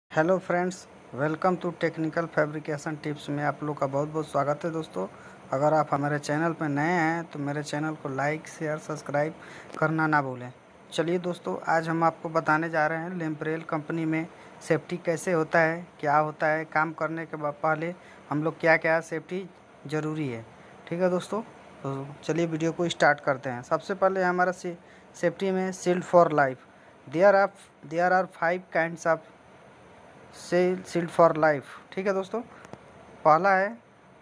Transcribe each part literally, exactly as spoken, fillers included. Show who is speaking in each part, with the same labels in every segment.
Speaker 1: Hello friends, welcome to technical fabrication tips में आप लोग का बहुत बहुत स्वागत है दोस्तों। अगर आप हमारे चैनल पर नए हैं तो मेरे चैनल को लाइक शेयर सब्सक्राइब करना ना भूलें। चलिए दोस्तों, आज हम आपको बताने जा रहे हैं लेम्प्रेल कंपनी में सेफ्टी कैसे होता है, क्या होता है, काम करने के बाद पहले हम लोग क्या क्या सेफ्टी ज़रूरी है। ठीक है दोस्तों, तो चलिए वीडियो को स्टार्ट करते हैं। सबसे पहले हमारा सेफ्टी में shield for life. There are there are five kinds of sell shield for life. ठीक है दोस्तों, पहला है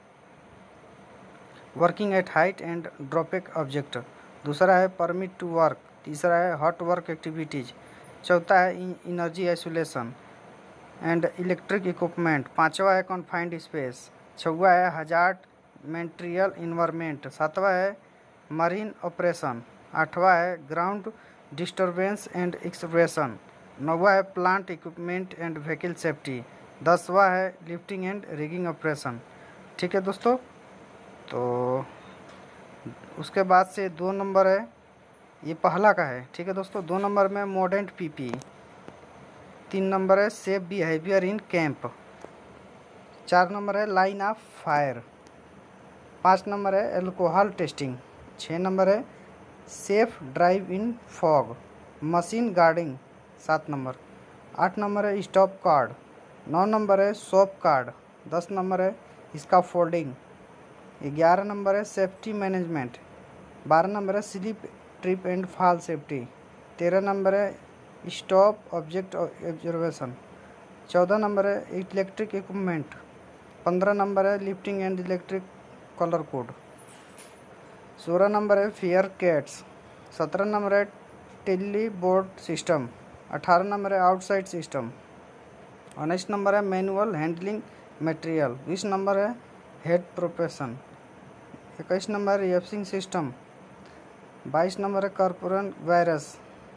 Speaker 1: working at height and dropped object, दूसरा है परमिट टू वर्क, तीसरा है हॉट वर्क एक्टिविटीज, चौथा है energy isolation and electric equipment, पांचवा है कॉन्फाइंड स्पेस, छवा है हजार्ड मेटेरियल इन्वायरमेंट, सातवां है मरीन ऑपरेशन, आठवां है ग्राउंड डिस्टर्बेंस एंड एक्सप्रेशन, नौवा है plant equipment and vehicle safety, दसवां है लिफ्टिंग एंड रिगिंग ऑपरेशन। ठीक है दोस्तों, तो उसके बाद से दो नंबर है, ये पहला का है। ठीक है दोस्तों, दो नंबर में मॉडर्न पीपी, तीन नंबर है सेफ बिहेवियर इन कैंप, चार नंबर है लाइन ऑफ फायर, पाँच नंबर है एल्कोहल टेस्टिंग, छः नंबर है safe drive in fog, machine guarding सात नंबर, आठ नंबर है स्टॉप कार्ड, नौ नंबर है सोप कार्ड, दस नंबर है इसका फोल्डिंग, ग्यारह नंबर है सेफ्टी मैनेजमेंट, बारह नंबर है slip trip and fall safety, तेरह नंबर है स्टॉप ऑब्जेक्ट ऑब्जर्वेशन, चौदह नंबर है इलेक्ट्रिक इक्विपमेंट, पंद्रह नंबर है lifting and electric colour code, सोलह नंबर है फेयर कैट्स, सत्रह नंबर है टेली बोर्ड सिस्टम, अठारह नंबर है आउटसाइड सिस्टम, उन्नीस नंबर है मैनुअल हैंडलिंग मटेरियल, बीस नंबर है हेड प्रोपेशन, इक्कीस नंबर है एप्सिंग सिस्टम, बाईस नंबर है कॉर्पोरल वायरस,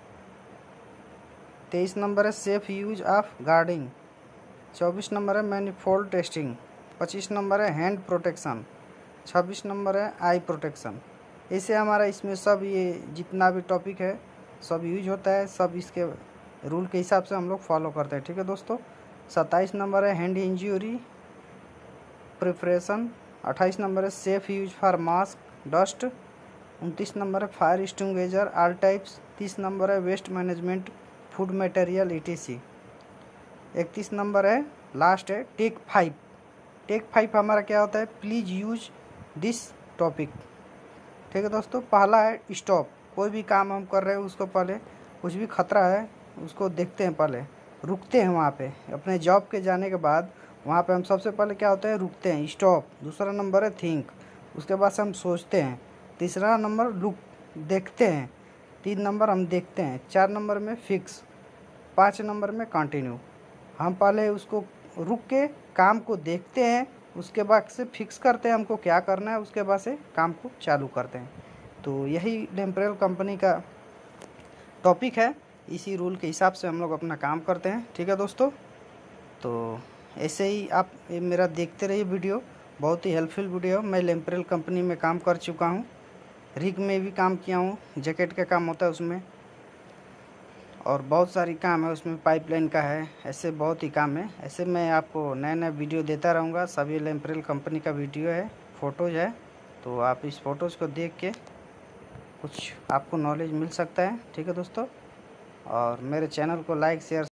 Speaker 1: तेईस नंबर है सेफ यूज ऑफ गार्डिंग, चौबीस नंबर है मैनिफोल्ड टेस्टिंग, पच्चीस नंबर है हैंड प्रोटेक्शन, छब्बीस नंबर है आई प्रोटेक्शन। ऐसे हमारा इसमें सब ये जितना भी टॉपिक है सब यूज होता है, सब इसके रूल के हिसाब से हम लोग फॉलो करते हैं। ठीक है दोस्तों, सत्ताईस नंबर है हैंड इंजरी प्रिपरेशन, अट्ठाईस नंबर है safe use for mask dust, उनतीस नंबर है फायर एक्सटिंग्विशर ऑल टाइप्स, तीस नंबर है waste management food material ETC, इकतीस नंबर है लास्ट है टेक फाइव। टेक फाइव हमारा क्या होता है, प्लीज यूज दिस टॉपिक। ठीक है दोस्तों, पहला है स्टॉप, कोई भी काम हम कर रहे हैं उसको पहले कुछ भी खतरा है उसको देखते हैं, पहले रुकते हैं वहाँ पे। अपने जॉब के जाने के बाद वहाँ पे हम सबसे पहले क्या होता है, रुकते हैं, स्टॉप। दूसरा नंबर है थिंक, उसके बाद से हम सोचते हैं। तीसरा नंबर लुक, देखते हैं। तीन नंबर हम देखते हैं। चार नंबर में फिक्स, पाँच नंबर में कंटिन्यू। हम पहले उसको रुक के काम को देखते हैं, उसके बाद से फिक्स करते हैं हमको क्या करना है, उसके बाद से काम को चालू करते हैं। तो यही लेम्प्रेल कंपनी का टॉपिक है, इसी रूल के हिसाब से हम लोग अपना काम करते हैं। ठीक है दोस्तों, तो ऐसे ही आप ये मेरा देखते रहिए वीडियो, बहुत ही हेल्पफुल वीडियो। मैं लेम्प्रेल कंपनी में काम कर चुका हूँ, रिग में भी काम किया हूँ, जैकेट का काम होता है उसमें, और बहुत सारी काम है उसमें, पाइपलाइन का है, ऐसे बहुत ही काम है। ऐसे मैं आपको नए नए वीडियो देता रहूँगा। सभी लेम्प्रेल कंपनी का वीडियो है, फ़ोटोज़ है, तो आप इस फ़ोटोज़ को देख के कुछ आपको नॉलेज मिल सकता है। ठीक है दोस्तों, और मेरे चैनल को लाइक शेयर